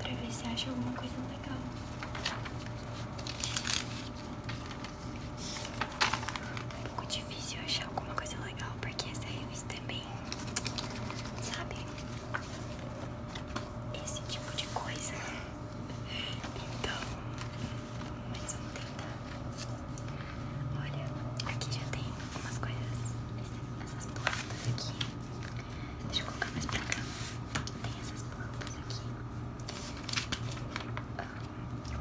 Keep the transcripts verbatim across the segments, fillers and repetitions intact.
pra ver se acha alguma coisa legal. Um pouco difícil achar alguma coisa legal, porque essa revista é bem, sabe, esse tipo de coisa. Então, mas vamos tentar. Olha, aqui já tem umas coisas, essas plantas aqui. Deixa eu colocar mais pra cá. Tem essas plantas aqui.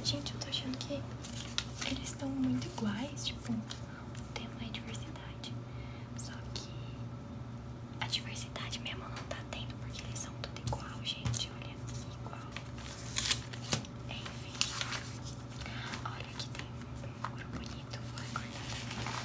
Gente, eu tô achando que eles estão muito iguais. Tipo, o tema é diversidade. Só que a diversidade mesmo não tá tendo, porque eles são tudo igual, gente. Olha, igual. Enfim. Olha, aqui tem um muro bonito. Vou recortar também.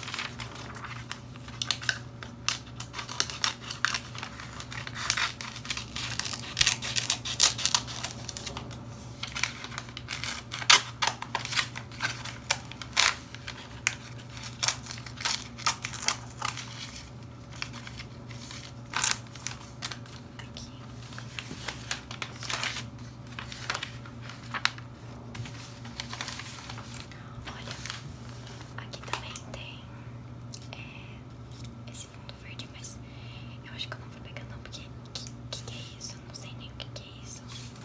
Aqui. Olha, aqui também tem é, esse fundo verde, mas eu acho que eu não vou pegar não, porque que, que, que é isso? Eu não sei nem o que, que é isso.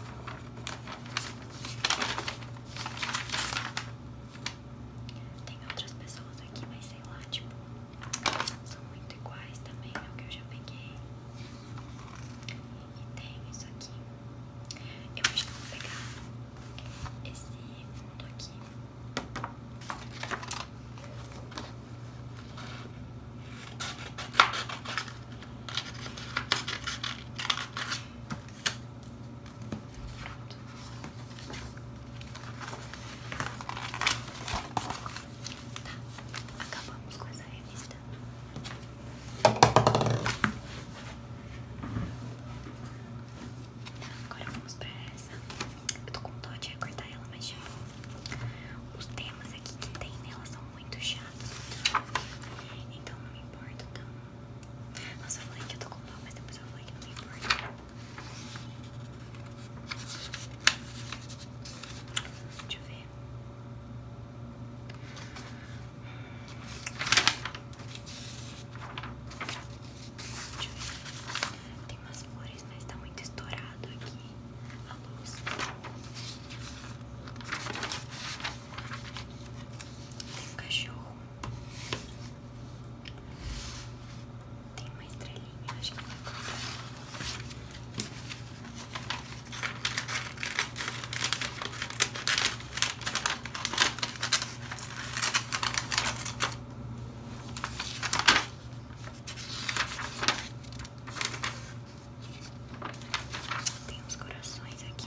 Tem outras pessoas aqui, mas sei lá, tipo, são muito iguais também ao que eu já peguei. E tem isso aqui. Eu acho que eu vou pegar esse fundo aqui. Tá, acabamos com essa revista. Agora vamos pra essa. Eu tô com dó de recortar ela, mas já os temas aqui que tem nela são muito chatos. Então não me importa tanto. Nossa, eu falei que eu tô com dó, mas depois eu falei que não me importa. Deixa eu ver. Deixa eu ver. Tem umas flores, mas tá muito estourado aqui a luz. Tem um cachorro. Tem uma estrelinha, acho que eu vou cortar. Tem uns corações aqui.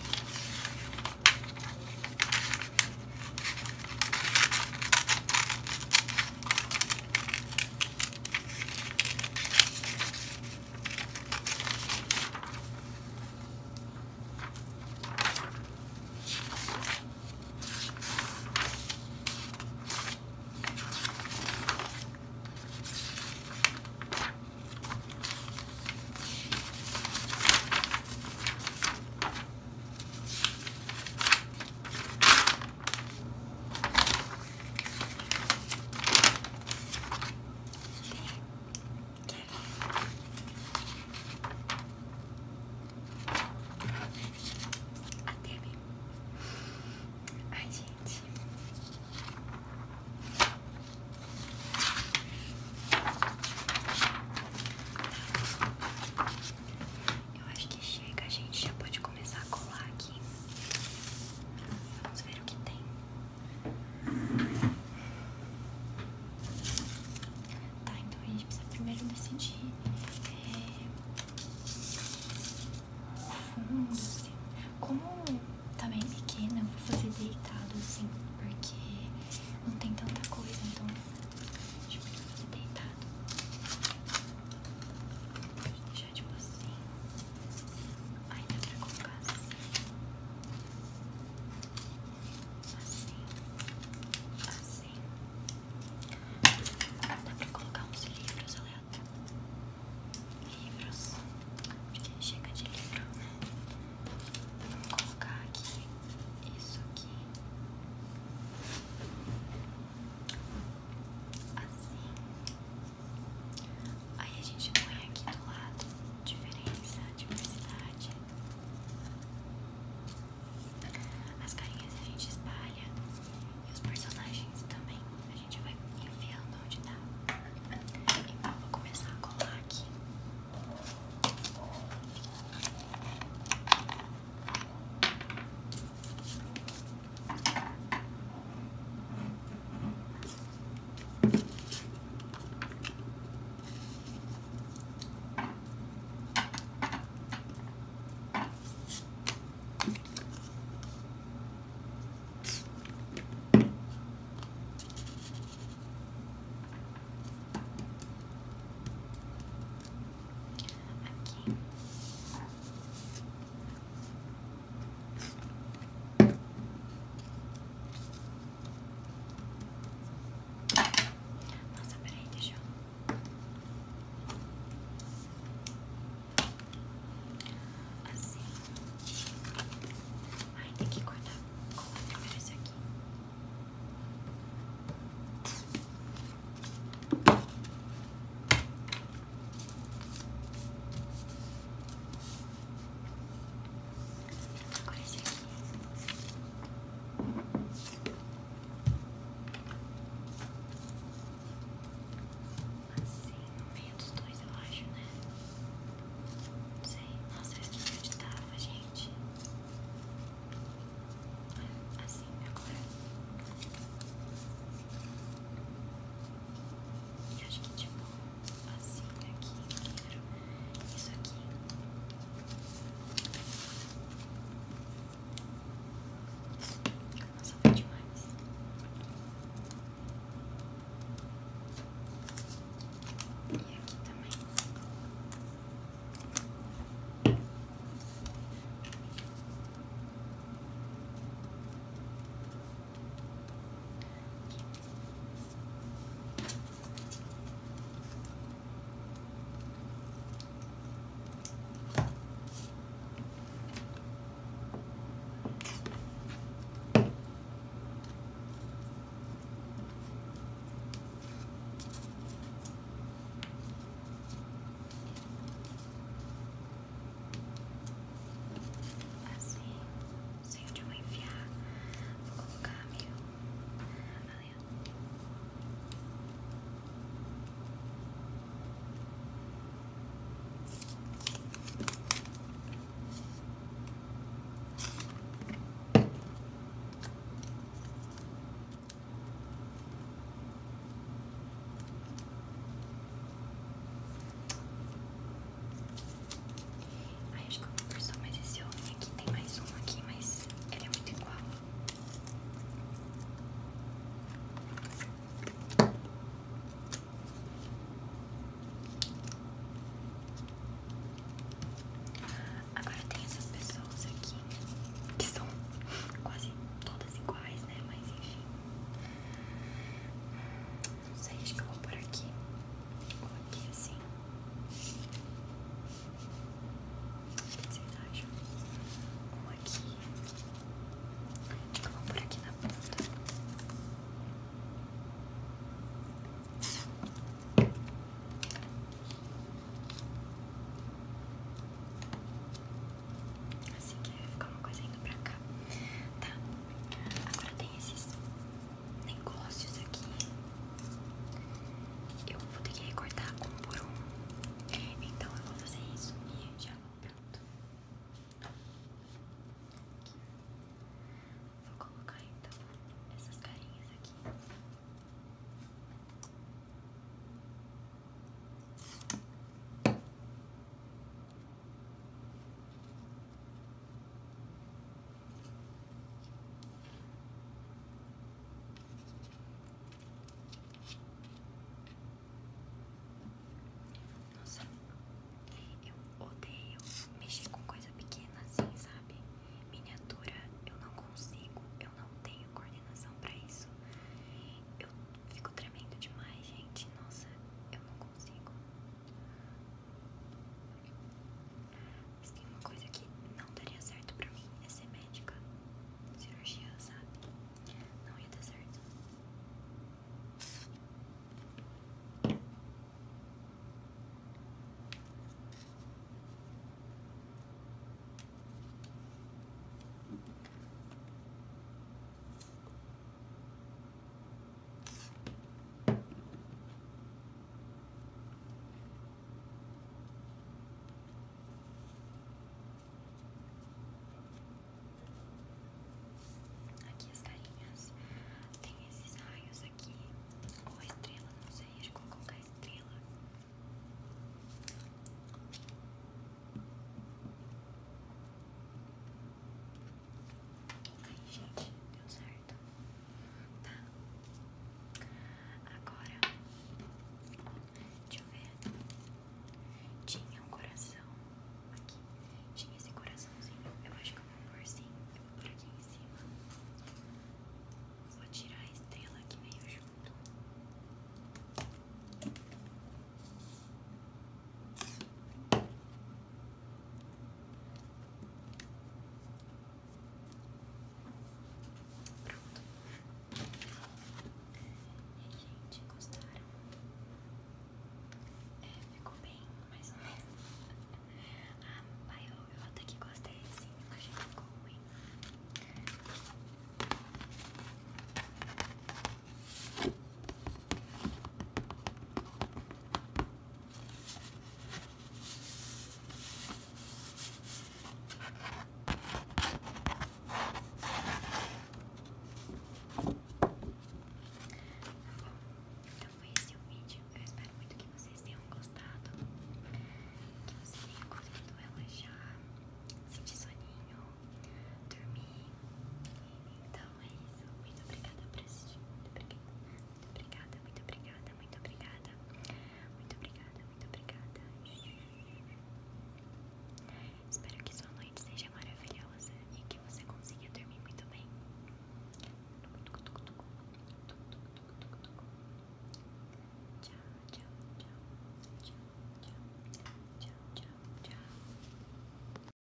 A Debbie. Ai, gente. Eu acho que chega, a gente já pode começar a colar aqui. Vamos ver o que tem. Tá, então a gente precisa primeiro decidir é, o fundo, assim. Como